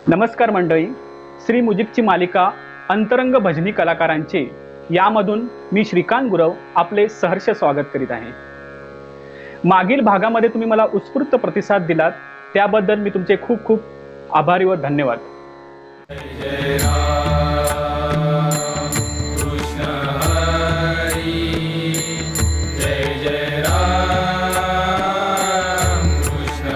नमस्कार मंडळी, श्री मुजीबची मालिका अंतरंग भजनी कलाकारांचे यामधून मी श्रीकांत गुरव आपले सहर्ष स्वागत करीत आहे। मागील भागामध्ये तुम्ही मला उत्स्फूर्त प्रतिसाद दिलात त्याबद्दल मी तुमचे खूप खूप आभारी व धन्यवाद। जय राम कृष्ण हरी, जय जय राम कृष्ण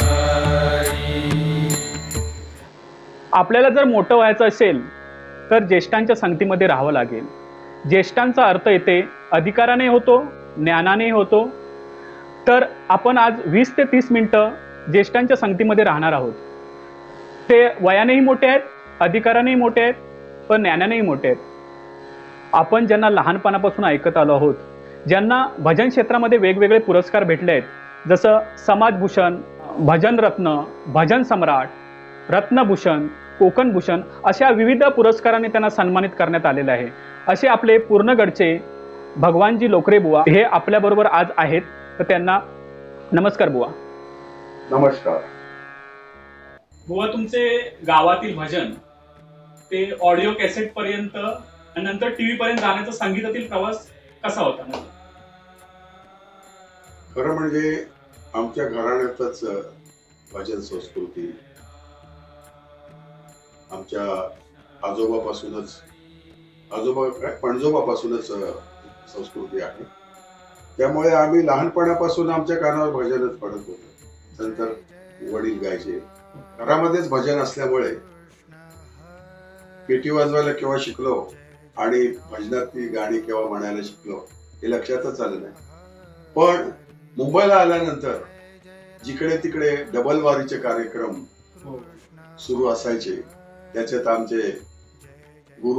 हरी। आपल्याला जर मोठं व्हायचं असेल तर ज्येष्ठांच्या संगतीमध्ये राहावं लागेल। ज्येष्ठांचा अर्थ येते अधिकाराने होतो, ज्ञानाने होतो। तर आपण आज 20 ते 30 मिनिटं ज्येष्ठांच्या संगतीमध्ये राहणार आहोत। ते वयानेही मोठे आहेत, अधिकारानेही मोठे आहेत, पण ज्ञानानेही मोठे आहेत। आपण ज्यांना लहानपणापासून ऐकत आलो आहोत, ज्यांना भजन क्षेत्रामध्ये वेगवेगळे पुरस्कार भेटले आहेत, जसं समाजभूषण, भजन रत्न, भजन सम्राट, रत्नभूषण, कोकण भूषण अशा विविध पुरस्कारांनी त्यांना सन्मानित करण्यात आलेले आहे। असे आपले पूर्णगडचे भगवानजी लोकरे बुवा हे आपल्याबरोबर आज आहेत। तर त्यांना नमस्कार बुवा। नमस्कार बुवा, तुमचे गावातील भजन ते ऑडिओ कॅसेट पर्यंत आणि नंतर टीव्ही पर्यंत जाण्याचा संगीतातील प्रवास कसा होता? खरं म्हणजे आमच्या घराण्यातच भजन संस्कृती आमच्या पणजोबापासूनच संस्कृती आहे। त्यामुळे आम्ही लहानपणापासून आमच्या कानावर भजनच पडत होतो। नंतर वडील गायचे, घरामध्येच भजन असल्यामुळे पेटी वाजवायला केव्हा शिकलो आणि भजनातली गाणी केव्हा म्हणायला शिकलो हे लक्षातच आलं नाही। पण मुंबईला आल्यानंतर जिकडे तिकडे डबल वारीचे कार्यक्रम सुरू असायचे, त्याच्यात आमचे गुरु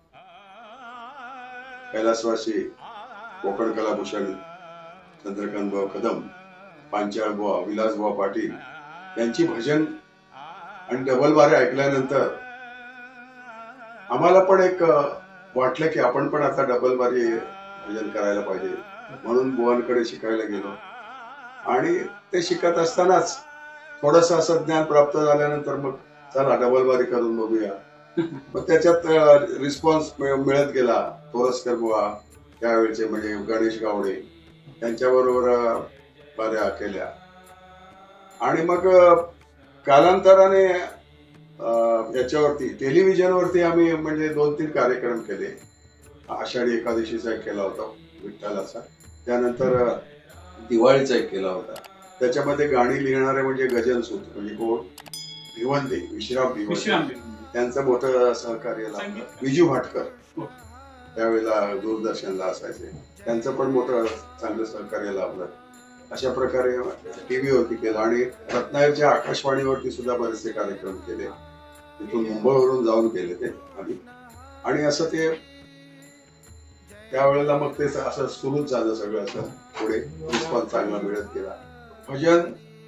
कैलासवासी कोकण कलाभूषण चंद्रकांतभाऊ कदम, पांचाळबुवा, विलासबुवा पाटील यांची भजन आणि डबल वारे ऐकल्यानंतर आम्हाला पण एक वाटलं की आपण पण आता डबल वारी भजन करायला पाहिजे। म्हणून बुवांकडे शिकायला गेलो आणि ते शिकत असतानाच थोडस असं ज्ञान प्राप्त झाल्यानंतर मग चला डबल वारी करून बघूया। मग त्याच्यात रिस्पॉन्स मिळत गेला। तोरसकर बुवा त्यावेळेचे म्हणजे गणेश गावडे त्यांच्याबरोबर वाऱ्या केल्या आणि मग कालांतराने याच्यावरती टेलिव्हिजनवरती आम्ही म्हणजे 2-3 कार्यक्रम केले। आषाढी एकादशीचा एक केला होता विठ्ठलाचा, त्यानंतर दिवाळीचा एक केला होता। त्याच्यामध्ये गाणी लिहिणारे म्हणजे गजनसूत म्हणजे कोण भिवंडे, विश्राम भिवंडे त्यांचं मोठं सहकार्य लाभलं। विजू भाटकर त्यावेळेला दूरदर्शनला असायचे, त्यांचं पण मोठं चांगलं सहकार्य लाभलं। अशा प्रकारे टीव्हीवरती केलं आणि रत्नागिरीच्या आकाशवाणीवरती सुद्धा बरेचसे कार्यक्रम केले। तिथून मुंबईवरून जाऊन केले ते आम्ही आणि असं ते त्यावेळेला मग ते असं सुरूच झालं सगळं। असं पुढे रिस्पॉन्स चांगला मिळत गेला। भजन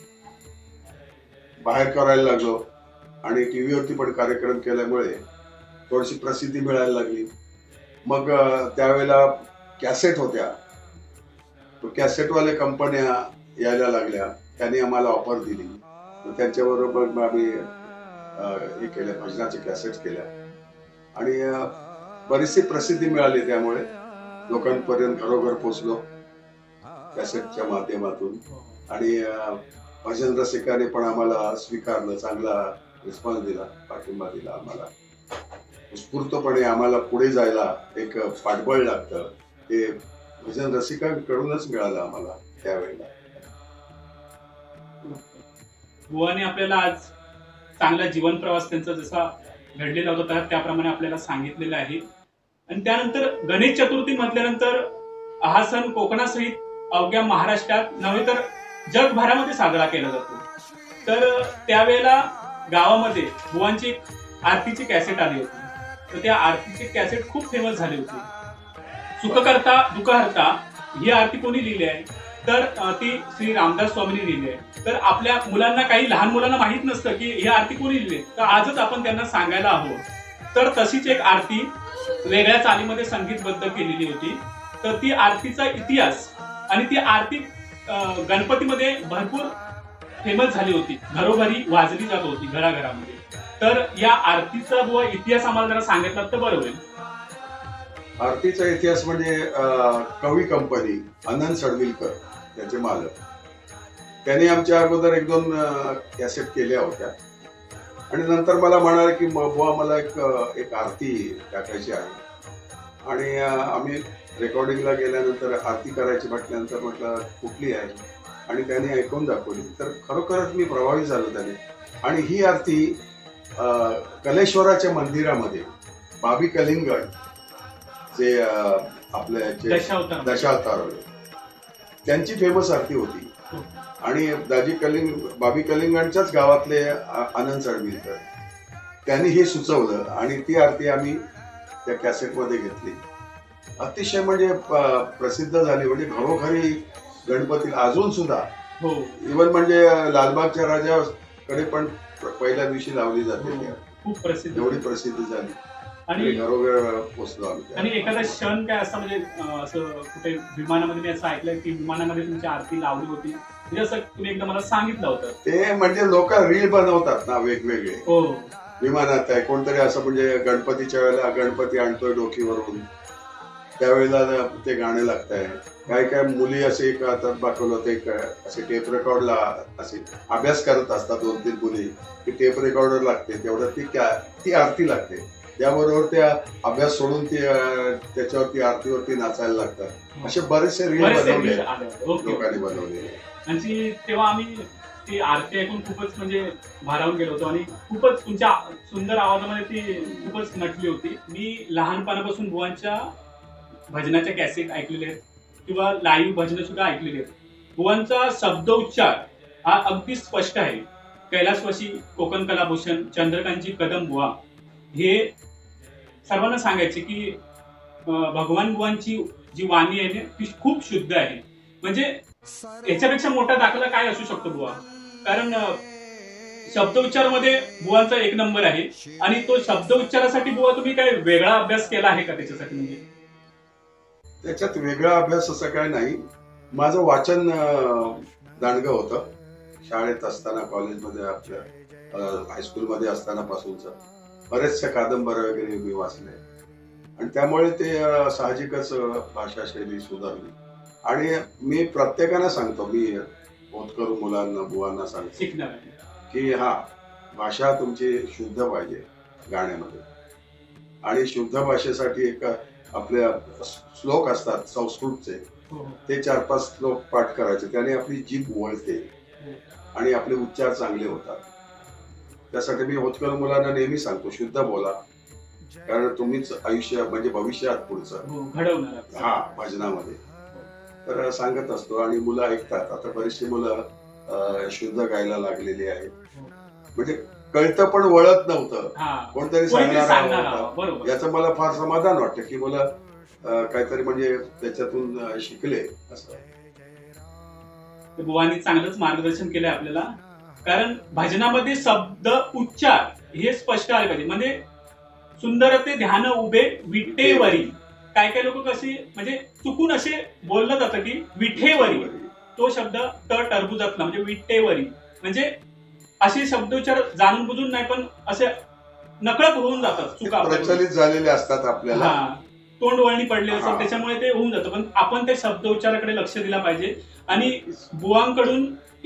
बाहेर करायला लागलो आणि टीव्हीवरती पण कार्यक्रम केल्यामुळे थोडीशी प्रसिद्धी मिळायला लागली। मग त्यावेळेला कॅसेट होत्या, कॅसेटवाले कंपन्या यायला लागल्या, त्यांनी आम्हाला ऑफर दिली। त्यांच्याबरोबर मग आम्ही हे केल्या, भजनाचे कॅसेट केल्या आणि बरीचशी प्रसिद्धी मिळाली। त्यामुळे लोकांपर्यंत घरोघर पोचलो कॅसेटच्या माध्यमातून आणि भजन रसिकाने पण आम्हाला स्वीकारलं, चांगला रिस्पॉन्स दिला, पाठिंबा दिला आम्हाला। उत्स्फूर्तपणे आम्हाला पुढे जायला एक पाठबळ लागतं, ते भजन रसिकांकडूनच मिळालं आम्हाला त्यावेळेला। बुवाने आपल्याला आज चांगला जीवन प्रवास त्यांचा जसा घडलेला होता त्याप्रमाणे आपल्याला सांगितलेला आहे। आणि त्यानंतर गणेश चतुर्थी म्हटल्यानंतर हा सण कोकणासहित अवघ्या महाराष्ट्रात नव्हे तर जगभरामध्ये साजरा केला जातो। तर त्यावेळेला गावामध्ये बुवांची आरतीची कॅसेट आली होती। तर त्या आरतीची कॅसेट खूप फेमस झाली होती। सुख करता दुःख हरता ही आरती कोणी लिहिली आहे? तर ती श्री रामदास स्वामींनी लिहिली आहे। तर आपल्या मुलांना, काही लहान मुलांना माहित नसतं की ही आरती कोणी लिहिली, तर आजच आपण त्यांना सांगायला हवं। तर तशीच एक आरती वेगळ्या चालीमध्ये संगीतबद्ध केलेली होती। तर ती आरतीचा इतिहास आणि ती आरती गणपतीमध्ये भरपूर फेमस झाली होती, घरोघरी वाजली जात होती, घराघरामध्ये। तर या आरतीचा बुवा इतिहास आम्हाला जरा सांगितला तर बरं होईल. आरतीचा इतिहास म्हणजे कवी कंपनी आनंद सडविलकर त्याचे मालक, त्यांनी आमच्या अगोदर 1-2 कॅसेट केल्या होत्या आणि नंतर मला म्हणाले की बुवा मला एक आरती टाकायची आहे आणि आम्ही रेकॉर्डिंगला गेल्यानंतर आरती करायची म्हटल्यानंतर म्हटलं कुठली आहे आणि त्याने ऐकून दाखवली. तर खरोखरच मी प्रभावित झालो त्याने. आणि ही आरती कलेश्वराच्या मंदिरामध्ये बाबी कलिंगड जे आपले दशावतार होते त्यांची फेमस आरती होती आणि बाबी कलिंगडच्याच गावातले आनंद सडविलकर त्यांनी हे सुचवलं आणि ती आरती आम्ही त्या कॅसेटमध्ये घेतली. अतिशय म्हणजे प्रसिद्ध झाली. म्हणजे घरोघरी गणपती अजून सुद्धा इव्हन म्हणजे लालबागच्या राजाकडे पण पहिल्या दिवशी लावली जाते. खूप प्रसिद्ध, एवढी प्रसिद्धी झाली आणि घरोघर पोचलो आम्ही. आणि एखादा क्षण काय असा म्हणजे असं कुठे विमानामध्ये मी असं ऐकलं की विमानामध्ये तुमची आरती लावली होती, म्हणजे असं तुम्ही एकदा मला सांगितलं होतं. ते म्हणजे लोक रील बनवतात ना वेगवेगळे. हो, विमानात आहे कोणतरी असं म्हणजे गणपतीच्या वेळेला गणपती आणतोय डोकीवरून, त्यावेळेला ते गाणं लागतंय. काय मुली असे आता दाखवलं ते असे टेप रेकॉर्डला असे अभ्यास करत असतात 2-3 मुली की टेप रेकॉर्डर लागते तेवढं ती आरती लागते. त्याबरोबर त्या अभ्यास सोडून ती त्याच्यावरती आरतीवरती नाचायला लागतात. असे बरेचसे रील बनवले लोकांनी बनवलेले. आणि तेव्हा आम्ही ती आरती ऐकून खूपच म्हणजे भारावून गेलो होतो आणि खूपच तुमच्या सुंदर आवाजामध्ये ती खूपच नटली होती. मी लहानपणापासून बुवांच्या भजनाच्या कॅसेट ऐकलेले आहेत किंवा लाईव्ह भजन सुद्धा ऐकलेली आहेत. बुवांचा शब्द उच्चार हा अगदी स्पष्ट आहे. कैलासवासी कोकण कलाभूषण चंद्रकांतजी कदम बुवा हे सर्वांना सांगायचे की भगवान बुवांची जी वाणी आहे ती खूप शुद्ध आहे. म्हणजे याच्यापेक्षा मोठा दाखला काय असू शकतो बुवा, कारण शब्द उच्चारामध्ये बुवांचा 1 नंबर आहे. आणि तो शब्द उच्चारासाठी बुवा तुम्ही काय वेगळा अभ्यास केला आहे का त्याच्यासाठी? म्हणजे त्याच्यात वेगळा अभ्यास असं काय नाही. माझं वाचन दांडगं होतं. शाळेत असताना, कॉलेजमध्ये, आपल्या हायस्कूलमध्ये असताना पासूनच बरेचशा कादंबऱ्या वगैरे मी वाचले आणि त्यामुळे ते साहजिकच भाषा शैली सुधारली. आणि मी प्रत्येकाला सांगतो, मी होतकरू मुलांना बुवांना सांगतो की भाषा तुमची शुद्ध पाहिजे गाण्यामध्ये. आणि शुद्ध भाषेसाठी एक आपल्या श्लोक असतात संस्कृतचे, ते 4-5 श्लोक पाठ करायचे. त्याने आपली जीभ वळते आणि आपले उच्चार चांगले होतात. त्यासाठी मी होतकरू मुलांना नेहमी सांगतो शुद्ध बोला, कारण तुम्हीच आयुष्य म्हणजे भविष्यात पुढचं घडवणार भजनामध्ये. तर सांगत असतो आणि मुलं ऐकतात. आता बरीचशी मुलं शुद्ध गायला लागलेली आहेत. म्हणजे कळतं पण वळत नव्हतं, कोणतरी सांगणार. याचं मला फार समाधान वाटतं की मुलं काहीतरी म्हणजे त्याच्यातून शिकले. असं बुवांनी चांगलंच मार्गदर्शन केलंय आपल्याला, कारण भजनामध्ये शब्द उच्चार हे स्पष्ट आले पाहिजे. म्हणजे सुंदर ते ध्यान उभे विठेवरी. काय काय लोक कशी म्हणजे चुकून असे बोललं जातं की विठेवरी, तो शब्द टरबुजातला म्हणजे विठेवरी. म्हणजे असे शब्दोच्चार जाणून बुजून नाही पण असे नकळत होऊन जातात, चुका प्रचलित झालेले असतात आपल्याला, तोंड वळणी पडले असतात, त्याच्यामुळे ते होऊन जातं. पण आपण त्या शब्दोच्चाराकडे लक्ष दिला पाहिजे. आणि बुवांकडून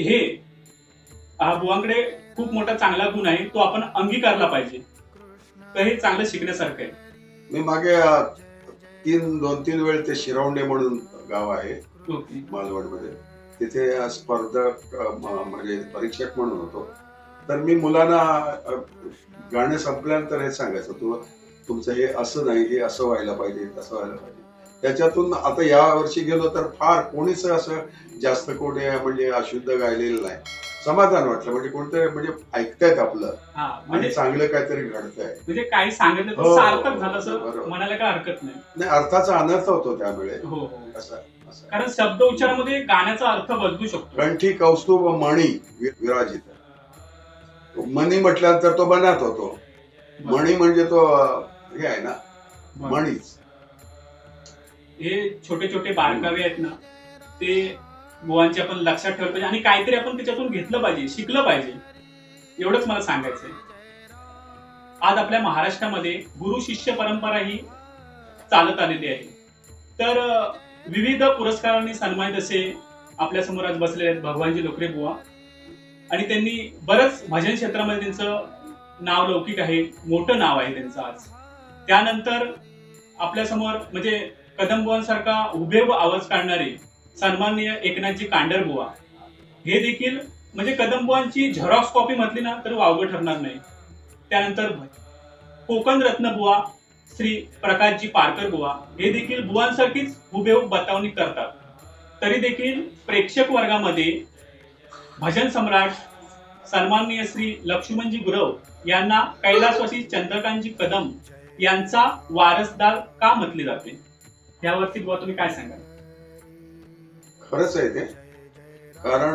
बुवांकडे खूप मोठा चांगला गुण आहे, तो आपण अंगीकारला पाहिजे. तर हे चांगलं शिकण्यासारखं आहे. मी मागे 2-3 वेळ ते शिरवंडे म्हणून गाव आहे मालवणमध्ये, तिथे स्पर्धक म्हणजे परीक्षक म्हणून होतो. तर मी मुलांना गाणं संपल्यानंतर हे सांगायचं, तुमचं हे असं नाही, हे असं व्हायला पाहिजे, तसं व्हायला पाहिजे. त्याच्यातून आता या वर्षी गेलो तर फार कोणीच असं जास्त कोणी म्हणजे अशुद्ध गायलेलं नाही. समाधान वाटलं, म्हणजे कोणतरी म्हणजे ऐकतायत आपलं आणि चांगलं काहीतरी घडतंय. म्हणजे काही सांगितलं सार्थक झालं असं म्हणायला काय हरकत नाही. अर्थाचा अनर्थ होतो त्यामुळे. कारण शब्द उच्चारामध्ये गाण्याचा अर्थ बदलू शकतो. कंठी कौस्तुभ मणी विराजित. मणी म्हटल्यानंतर तो बनात होतो. मणी म्हणजे तो हे आहे ना, मणीच. हे छोटे छोटे बारकावे आहेत ना, ते बुवांचे आपण लक्षात ठेवलं पाहिजे आणि काहीतरी आपण त्याच्यातून घेतलं पाहिजे, शिकलं पाहिजे. एवढंच मला सांगायचंय. आज आपल्या महाराष्ट्रामध्ये गुरु शिष्य परंपरा ही चालत आलेली आहे. तर विविध पुरस्कारांनी सन्मानित असे आपल्या समोर आज बसलेले आहेत भगवानजी लोकरे बुवा, आणि त्यांनी बरंच भजन क्षेत्रामध्ये त्यांचं नाव लौकिक आहे, मोठं नाव आहे त्यांचं आज. त्यानंतर आपल्या समोर म्हणजे कदम बुवांसारखा हुबेहूब आवाज काढणारे सन्माननीय एकनाथजी कांडर बुवा, हे देखील म्हणजे कदम बुवांची झेरॉक्स कॉपी म्हटली ना तर वावगं ठरणार नाही. त्यानंतर कोकण रत्न बुवा श्री प्रकाशजी पारकर बुवा, हे देखील बुवांसारखीच हुबेहूब बतावणी करतात. तरी देखील प्रेक्षक वर्गामध्ये भजन सम्राट सन्माननीय श्री लक्ष्मणजी गुरव यांना कैलासवासी चंद्रकांतजी कदम यांचा वारसदार का म्हटले जाते, यावरती बुवा तुम्ही काय सांगाल? खरंच आहे ते. कारण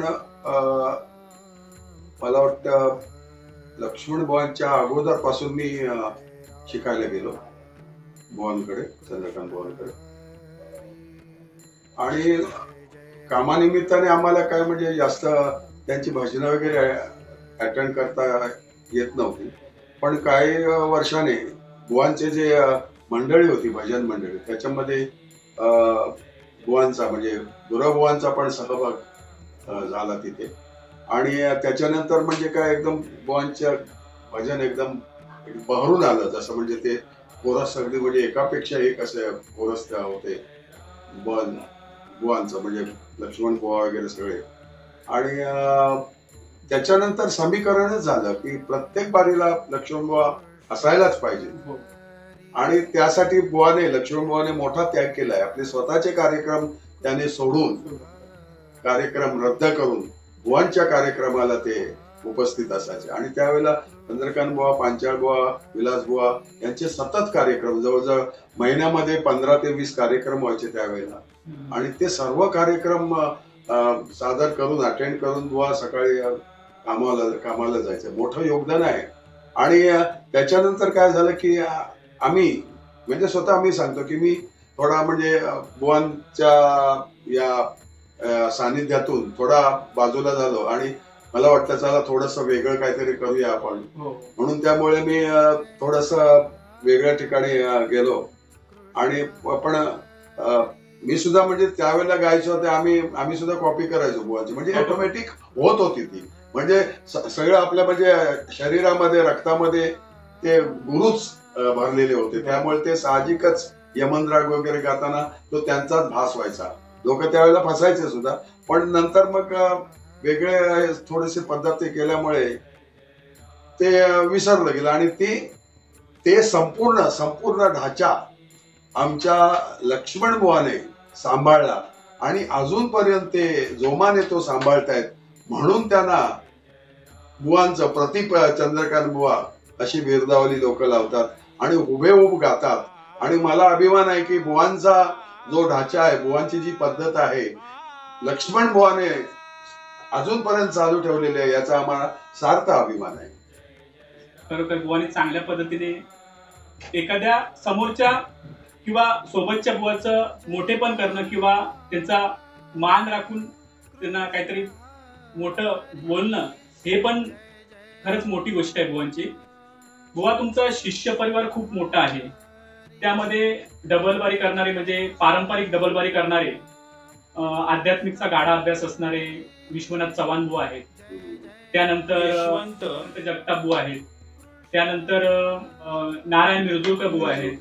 मला वाटतं लक्ष्मण बुवांच्या अगोदरपासून मी शिकायला गेलो बुवांकडे, चंद्रकांत बुवांकडे. आणि कामानिमित्ताने आम्हाला काय म्हणजे जास्त त्यांची भजनं वगैरे अटेंड करता येत नव्हती. पण काही वर्षाने बुवांचे जे मंडळी होती, भजन मंडळी, त्याच्यामध्ये बुवांचा म्हणजे गुरव बुवांचा पण सहभाग झाला तिथे. आणि त्याच्यानंतर म्हणजे काय एकदम बुवांच्या भजन एकदम बहरून आलं. जसं म्हणजे ते कोरस सगळी म्हणजे एकापेक्षा एक असे कोरस होते बुवांचं, म्हणजे लक्ष्मण बुवा वगैरे सगळे. आणि त्याच्यानंतर समीकरणच झालं की प्रत्येक बारीला लक्ष्मण बुवा असायलाच पाहिजे. आणि त्यासाठी लक्ष्मण बुवाने मोठा त्याग केलाय. आपले स्वतःचे कार्यक्रम त्याने सोडून, कार्यक्रम रद्द करून बुवांच्या कार्यक्रमाला ते उपस्थित असायचे. आणि त्यावेळेला चंद्रकांत बुवा, पांचाळ बुवा, विलास बुवा यांचे सतत कार्यक्रम, जवळजवळ महिन्यामध्ये 15 ते 20 कार्यक्रम व्हायचे त्यावेळेला. आणि ते सर्व कार्यक्रम सादर करून, अटेंड करून बुवा सकाळी कामाला जायचं. मोठं योगदान आहे. आणि त्याच्यानंतर काय झालं की आम्ही म्हणजे स्वतः आम्ही सांगतो की मी थोडा म्हणजे बुवांच्या या सानिध्यातून थोडा बाजूला झालो. आणि मला वाटतं चला थोडस वेगळं काहीतरी करूया आपण, म्हणून त्यामुळे मी थोडस वेगळ्या ठिकाणी गेलो. आणि पण मी सुद्धा म्हणजे त्यावेळेला गायचो ते आम्ही सुद्धा कॉपी करायचो बुवांची. म्हणजे ऑटोमॅटिक होत होती ती. म्हणजे सगळं आपल्या म्हणजे शरीरामध्ये, रक्तामध्ये ते गुरुच भरलेले होते. त्यामुळे ते साहजिकच यमनराग वगैरे गाताना तो त्यांचाच भास व्हायचा. लोक त्यावेळेला फसायचे सुद्धा. पण नंतर मग वेगळे थोडेसे पद्धती केल्यामुळे ते विसरलं गेलं. आणि ते संपूर्ण ढाचा आमच्या लक्ष्मण बुवाने सांभाळला. आणि अजूनपर्यंत ते जोमाने तो सांभाळतायत. म्हणून त्यांना बुवांचं प्रतीप चंद्रकांत बुवा अशी बिरदावली लोक लावतात आणि हुबेहूब गातात. आणि मला अभिमान आहे की बुवांचा जो ढाचा आहे, बुवांची जी पद्धत आहे, लक्ष्मण बुवाने अजूनपर्यंत चालू ठेवलेली आहे, याचा आम्हाला सार्थ अभिमान आहे. खरोखर बुवांनी चांगल्या पद्धतीने एखाद्या समोरच्या किंवा सोबतच्या बुवाचं मोठेपण करणं किंवा त्यांचा मान राखून त्यांना काहीतरी मोठं बोलणं, हे पण खरंच मोठी गोष्ट आहे बुवांची. बुवा तुमचा शिष्य परिवार खूप मोठा आहे. त्यामध्ये डबलबारी करणारे म्हणजे पारंपरिक डबलबारी करणारे, आध्यात्मिकचा गाढा अभ्यास असणारे विश्वनाथ चव्हाण बुवा आहेत. त्यानंतर जगताप बुवा आहेत. त्यानंतर नारायण मिरजुळकर बुवा आहेत.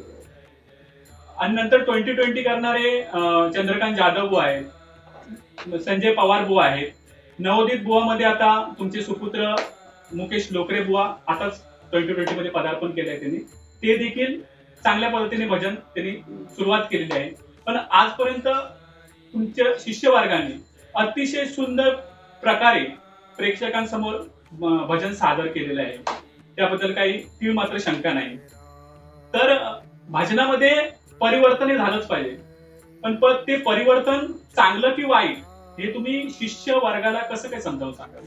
आणि नंतर 2020 करणारे चंद्रकांत जाधव बुवा आहेत. संजय पवार बुवा आहेत. नवोदित बुवा मध्ये आता तुमचे सुपुत्र मुकेश लोकरे बुवा आताच 2020 मध्ये पदार्पण केलंय त्यांनी. ते देखील चांगल्या पद्धतीने भजन त्यांनी सुरुवात केलेली आहे. पण आजपर्यंत तुमच्या शिष्यवर्गाने अतिशय सुंदर प्रकारे प्रेक्षकांसमोर भजन सादर केलेलं आहे. त्याबद्दल काही तीळ मात्र शंका नाही. तर भजनामध्ये परिवर्तन झालंच पाहिजे. पण ते परिवर्तन चांगलं की वाईट हे तुम्ही शिष्य वर्गाला कसं काय समजावून सांगाल?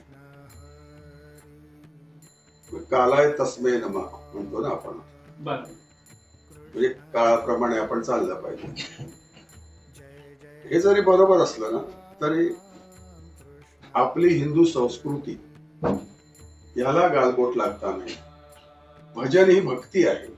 कालाय तस्मै नमः म्हणतो ना आपण. बरं. म्हणजे काळाप्रमाणे आपण चाललं पाहिजे. हे जरी बरोबर असलं ना तरी आपली हिंदू संस्कृती याला गालबोट लागता नाही. भजन ही भक्ती आहे.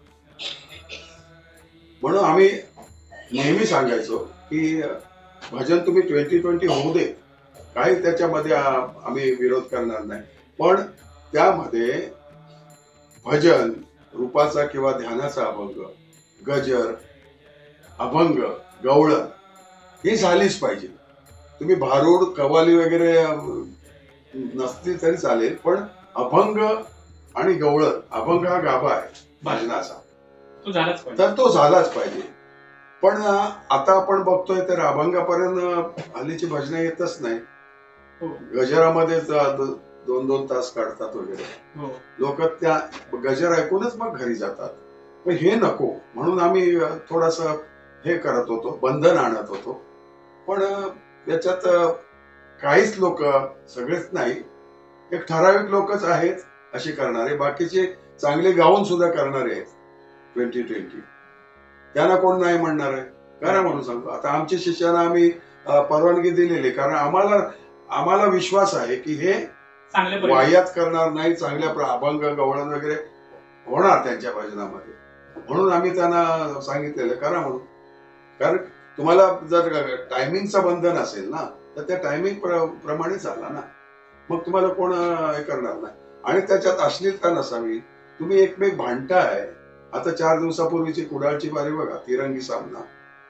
म्हणून आम्ही नेहमी सांगायचो की भजन तुम्ही 2020 होऊ दे, काही त्याच्यामध्ये आम्ही विरोध करणार नाही, पण त्यामध्ये भजन रूपाचा किंवा ध्यानाचा अभंग, गजर, अभंग, गवळण ही झालीच पाहिजे. तुम्ही भारूड, कव्वाली वगैरे नसतील तरी चालेल, पण अभंग आणि गवळण, अभंग हा गाभा आहे भजनाचा, तो झालाच पाहिजे. तर तो झालाच पाहिजे. पण आता आपण बघतोय तर अभंगापर्यंत हल्लीची भजनं येतच नाही. हो, गजरामध्ये 2-2 तास काढतात वगैरे. हो. लोक त्या गजर ऐकूनच मग घरी जातात. पण हे नको म्हणून आम्ही थोडस हे करत होतो, बंधन आणत होतो. पण याच्यात काहीच लोक, सगळेच नाही, एक ठराविक लोकच आहेत अशी करणारे, बाकीचे चांगले गाऊन सुद्धा करणारे आहेत 2020. त्यांना कोण नाही म्हणणार आहे? करा म्हणून सांगतो. आता आमच्या शिष्यांना आम्ही परवानगी दिलेली, कारण आम्हाला विश्वास आहे की हे चांगल्या वाह्यात करणार नाही, चांगल्या अभंग, गवळण वगैरे होणार त्यांच्या भजनामध्ये. म्हणून आम्ही त्यांना सांगितलेलं करा म्हणून. कारण तुम्हाला जर टायमिंगचं बंधन असेल ना, तर त्या टायमिंग प्रमाणे चालला ना, मग तुम्हाला कोण हे करणार नाही. आणि त्याच्यात अश्लीलता नसावी. तुम्ही एकमेक भांडताय. आता 4 दिवसापूर्वीची कुडाळची बारी बघा, तिरंगी सामना,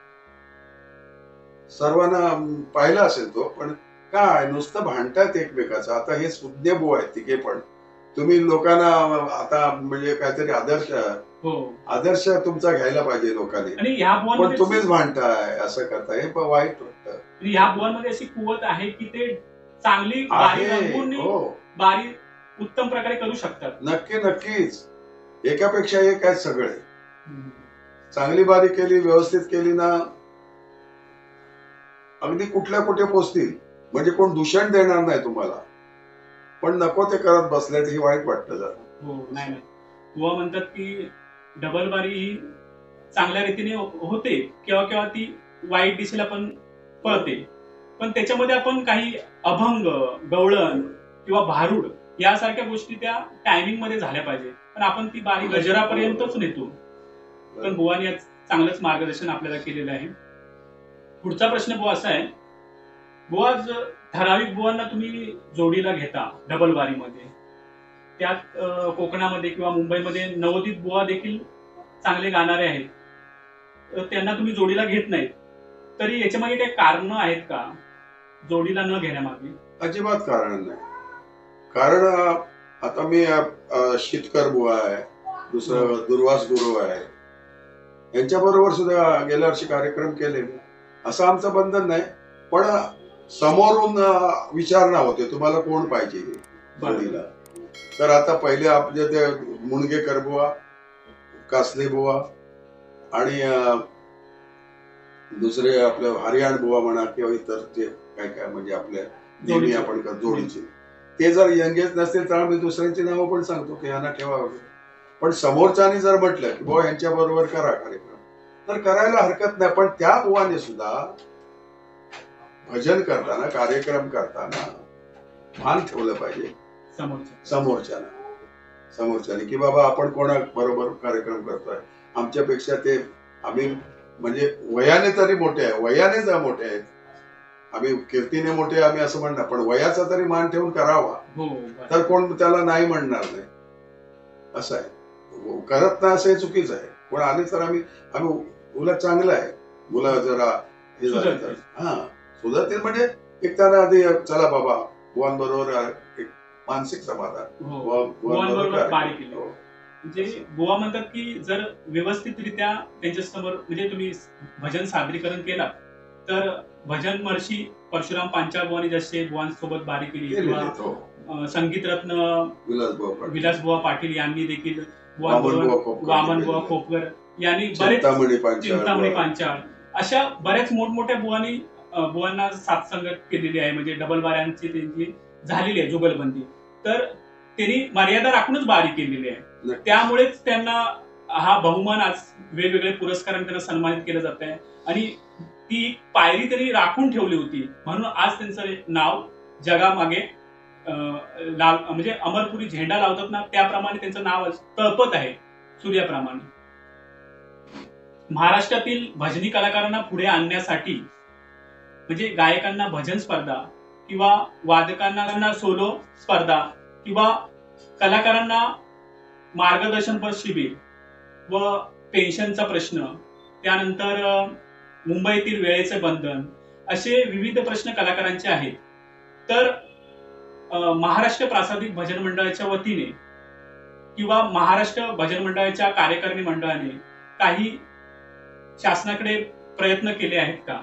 सर्वांना पाहिला असेल तो. पण काय नुसतं भांडतायत एकमेकाचं. आता हे सुज्ञ बुवा आहेत तिघे पण. तुम्ही लोकांना आता म्हणजे काहीतरी आदर्श तुमचा घ्यायला पाहिजे लोकांनी. आणि ह्या पण तुम्हीच भांडताय, असं करताय, हे वाईट वाटतं. ह्या बुवांमध्ये अशी कुवत आहे की ते चांगली बारी रंगवून बारी उत्तम प्रकारे करू शकतात. नक्कीच. एकापेक्षा एक आहेत सगळे. चांगली बारी केली, व्यवस्थित केली ना, अगदी कुठल्या कुठे पोचतील. म्हणजे कोण दूषण देणार नाही तुम्हाला. पण नको ते करत बसले हे वाईट वाटतं जरा. हो, नाही. बुवा म्हणतात की डबल बारी ही चांगल्या रीतीने होते, किंवा ती वाईट दिशेला पण पळते. पण त्याच्यामध्ये आपण काही अभंग, गवळण किंवा भारूड यासारख्या गोष्टी त्या टायमिंग मध्ये झाल्या पाहिजे. पण आपण ती बारी गजरापर्यंतच नेतो. पण बुवानी आज चांगलंच मार्गदर्शन आपल्याला केलेलं आहे. पुढचा प्रश्न बुवा असा आहे, बुवा ठराविक बुवांना तुम्ही जोडीला घेता डबल बारीमध्ये, त्यात कोकणामध्ये किंवा मुंबईमध्ये नवोदित बुवा देखील चांगले गाणारे आहेत, त्यांना तुम्ही जोडीला घेत नाहीत, तरी याच्यामागे काही कारण आहेत का जोडीला न घेण्यामागे? अजिबात कारण नाही. कारण आता मी शीतकर बुवा आहे, दुसरं दुर्वास गुरु आहे, यांच्याबरोबर सुद्धा गेल्या वर्षी कार्यक्रम केले. असं आमचं बंधन नाही. पण समोरून विचारणा होते तुम्हाला कोण पाहिजे जोडीला. तर आता पहिले आपले ते मुणगेकर बुवा, कासले बुवा आणि दुसरे आपले हरियाण बुवा म्हणा किंवा इतर जे काय म्हणजे आपल्या नेहमी आपण जोडीचे, ते जर यंगेज नसतील तर आम्ही दुसऱ्यांची नावं पण सांगतो की यांना ठेवा वगैरे. पण समोरच्याने जर म्हटलं की बुवा यांच्या बरोबर करा कार्यक्रम, तर करायला हरकत नाही. पण त्या बुवाने सुद्धा भजन करताना, कार्यक्रम करताना भान ठेवलं पाहिजे समोरच्याने की बाबा आपण कोणा बरोबर कार्यक्रम करतोय. आमच्यापेक्षा ते आम्ही म्हणजे वयाने तरी मोठे आहे, वयाने जर मोठे आहेत, आम्ही कीर्तीने मोठे आम्ही असं म्हणणार, पण वयाचा तरी मान ठेवून करावा, तर कोण त्याला नाही म्हणणार नाही. असं आहे. करत नाही असं हे चुकीचं आहे. पण आले तर आम्ही उलट चांगलं आहे. मुलं जरा हे झालं तर सुधारतील. म्हणजे एक त्यांना आधी चला बाबा बुवांबरोबर एक मानसिक समाधान, म्हणजे बुवा म्हणतात की जर व्यवस्थितरित्या त्यांच्या समोर म्हणजे तुम्ही भजन सादरीकरण केला तर भजन महर्षी परशुराम पांचाळ बुवांनी जसे बुवांसोबत बारी केली, किंवा संगीत रत्न विलासबुवा पाटील यांनी देखील वामन बुवा खोपकर यांनी बरेच, चिंतामणी पांचाळ, अशा बऱ्याच मोठमोठ्या बुवांना साथसंगत केलेली आहे. म्हणजे डबल बाऱ्यांची त्यांची झालेली आहे जुगलबंदी. तर त्यांनी मर्यादा राखूनच बारी केलेली आहे. त्यामुळेच त्यांना हा बहुमान आज वेगवेगळे पुरस्कारांनी त्यांना सन्मानित केलं जात आहे. आणि ती पायरी त्यांनी राखून ठेवली होती, म्हणून आज त्यांचं नाव जगामागे म्हणजे अमरपुरी झेंडा लावतात ना, त्याप्रमाणे त्यांचं नाव तळपत आहे सूर्याप्रमाणे. महाराष्ट्रातील भजनी कलाकारांना पुढे आणण्यासाठी म्हणजे गायकांना भजन स्पर्धा किंवा वादकांना सोलो स्पर्धा किंवा कलाकारांना मार्गदर्शनपर शिबिर व पेन्शनचा प्रश्न, त्यानंतर मुंबईतील वेळेचे बंधन, असे विविध प्रश्न कलाकारांचे आहेत. तर महाराष्ट्र प्रासादिक भजन मंडळाच्या वतीने किंवा महाराष्ट्र भजन मंडळाच्या कार्यकारिणी मंडळाने काही शासनाकडे प्रयत्न केले आहेत का?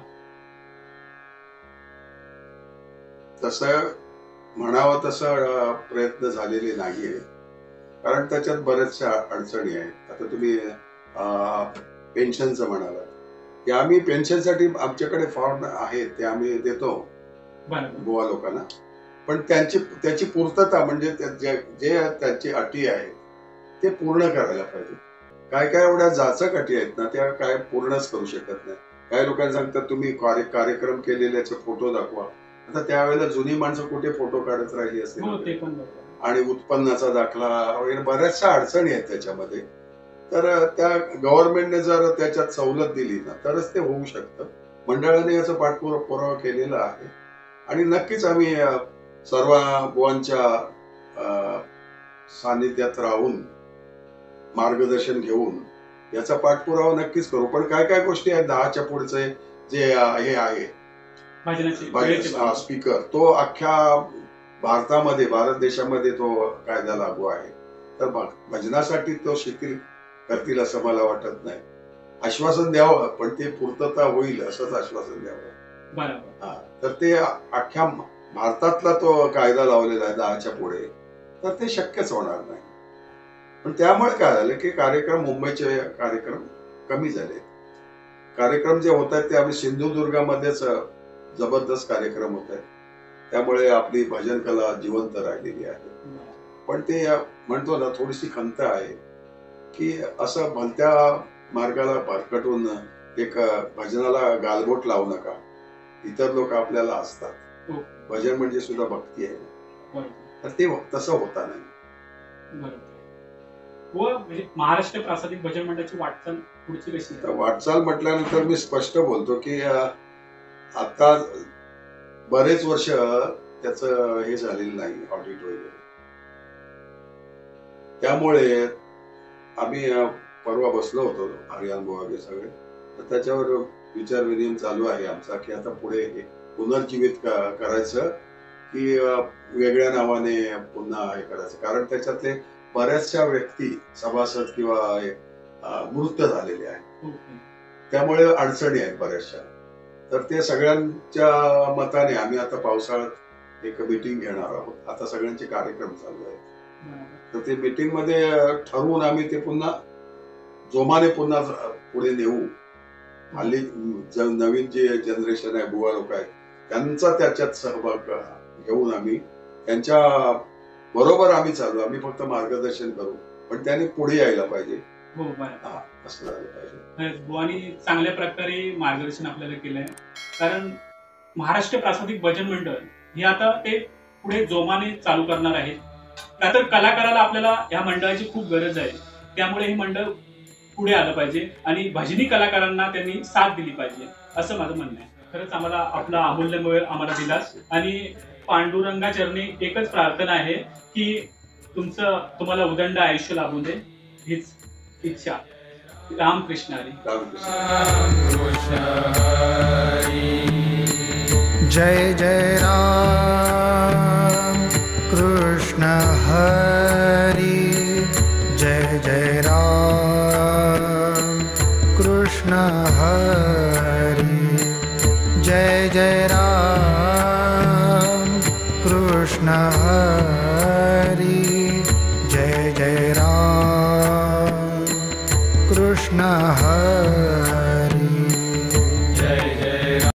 तसं म्हणावं तसं प्रयत्न झालेले नाहीये, कारण त्याच्यात बऱ्याचशा अडचणी आहेत. आता तुम्ही पेन्शनचं म्हणालात की आम्ही पेन्शनसाठी आमच्याकडे फॉर्म आहेत, ते आम्ही देतो गोवा लोकांना, पण त्याची पूर्तता म्हणजे जे त्यांची अटी आहे ते पूर्ण करायला पाहिजे. काय काय एवढ्या जाचक अटी आहेत ना, त्या काय पूर्णच करू शकत नाही. काही लोकांना सांगतात तुम्ही कार्यक्रम केलेल्याचे फोटो दाखवा. आता त्यावेळेला जुनी माणसं कुठे फोटो काढत राहिली असेल, आणि उत्पन्नाचा दाखला वगैरे बऱ्याचशा अडचणी आहेत त्याच्यामध्ये. तर त्या गव्हर्नमेंटने जर त्याच्यात सवलत दिली ना तरच ते होऊ शकतं. मंडळाने याचा पाठपुरावा केलेला आहे आणि नक्कीच आम्ही सर्व बुवांच्या सानिध्यात राहून मार्गदर्शन घेऊन याचा पाठपुरावा नक्कीच करू. पण काय काय गोष्टी आहेत 10च्या पुढचे जे हे आहे स्पीकर, तो अख्ख्या भारत देशामध्ये तो कायदा लागू आहे. तर भजनासाठी तो शिथिल करतील असं मला वाटत नाही. आश्वासन द्यावं, पण ते पूर्तता होईल असंच आश्वासन द्यावं. तर ते अख्ख्या भारतातला तो कायदा लावलेला आहे 10च्या पुढे, तर ते शक्यच होणार नाही. पण त्यामुळे काय झालं की मुंबईचे कार्यक्रम कमी झाले. कार्यक्रम जे होत आहेत ते आम्ही सिंधुदुर्गामध्येच जबरदस्त कार्यक्रम होत आहेत, त्यामुळे आपली भजन कला जिवंत राहिलेली आहे. पण ते म्हणतो ना, थोडीशी खंत आहे की असं भलत्या मार्गाला भरकटून एक भजनाला गालबोट लावू नका. इतर लोक आपल्याला असतात, भजन म्हणजे सुद्धा भक्ती आहे, तर ते तसं होता नाही. महाराष्ट्र प्रासादिक भजन मंडळाची वाटचाल पुढची कशी? वाटचाल म्हटल्यानंतर मी स्पष्ट बोलतो की आता बरेच वर्ष त्याचं हे झालेलं नाही, ऑडिट वगैरे. त्यामुळे आम्ही परवा बसलो होतो हरियाण गोवा सगळे, तर त्याच्यावर विचार विनिमय चालू आहे आमचा की आता पुढे पुनर्जीवित करायचं की वेगळ्या नावाने पुन्हा हे करायचं. कारण त्याच्यातले बऱ्याचशा व्यक्ती सभासद किंवा मृत झालेले आहेत, त्यामुळे अडचणी आहेत बऱ्याचशा. तर ते सगळ्यांच्या मताने आम्ही आता पावसाळ्यात एक मीटिंग घेणार आहोत. आता सगळ्यांचे कार्यक्रम चालू आहेत, तर ते मीटिंग मध्ये ठरवून आम्ही ते पुन्हा जोमाने पुन्हा पुढे नेऊ. हल्ली नवीन जे जनरेशन आहे, बुवा लोक आहेत, त्यांचा त्याच्यात सहभाग घेऊन आम्ही त्यांच्या बरोबर आम्ही चालू. आम्ही फक्त मार्गदर्शन करू, पण त्याने पुढे यायला पाहिजे. असं झालं पाहिजे. बुवानी चांगल्या प्रकारे मार्गदर्शन आपल्याला केलंय. कारण महाराष्ट्र प्रासादिक भजन मंडळ हे आता ते पुढे जोमाने चालू करणार आहे. तर कलाकाराला आपल्याला या मंडळाची खूप गरज आहे. त्यामुळे हे मंडळ पुढे आलं पाहिजे आणि भजनी कलाकारांना त्यांनी साथ दिली पाहिजे, असं माझं म्हणणं आहे. खरंच आम्हाला आपला अमूल्य वेळ आम्हाला दिलास आणि पांडुरंगा चरणी एकच प्रार्थना आहे की तुम्हाला उदंड आयुष्य लाभू दे, हीच इच्छा. रामकृष्ण हरी. कृष्ण हरी. जय जय राम कृष्ण हरी. जय जय राम कृष्ण हरी. जय जय राम कृष्ण हरी.